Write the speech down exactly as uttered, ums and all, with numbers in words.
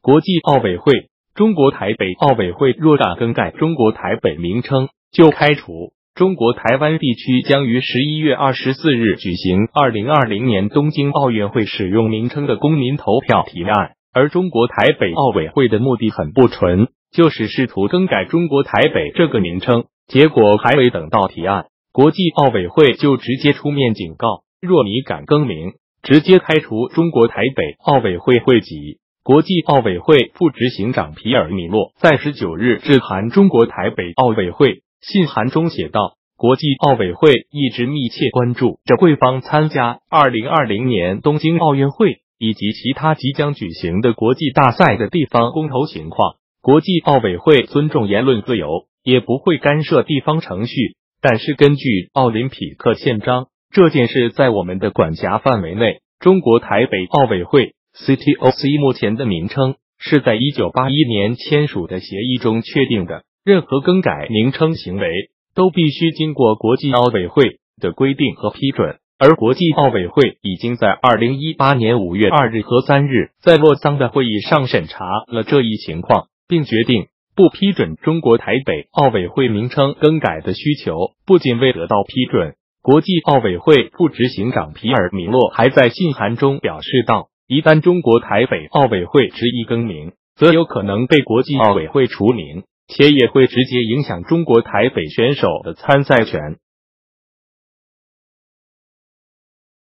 国际奥委会。中国台北奥委会若敢更改中国台北名称，就开除。中国台湾地区将于十一月二十四日举行二零二零年东京奥运会使用名称的公民投票提案，而中国台北奥委会的目的很不纯，就是试图更改中国台北这个名称，结果还未等到提案，国际奥委会就直接出面警告，若你敢更名，直接开除中国台北奥委会会籍。国际奥委会副执行长皮尔米洛在十九日致函中国台北奥委会，信函中写道，国际奥委会一直密切关注着贵方参加二零二零年东京奥运会以及其他即将举行的国际大赛的地方公投情况。国际奥委会尊重言论自由，也不会干涉地方程序，但是根据奥林匹克宪章，这件事在我们的管辖范围内。中国台北奥委会 C T O C 目前的名称是在一九八一年签署的协议中确定的，任何更改名称行为都必须经过国际奥委会的规定和批准，而国际奥委会已经在二零一八年五月二日和三日在洛桑的会议上审查了这一情况，并决定不批准中国台北奥委会名称更改的需求。不仅未得到批准，国际奥委会副执行长皮尔米洛还在信函中表示道，一旦中国台北奥委会执意更名，则有可能被国际奥委会除名，且也会直接影响中国台北选手的参赛权。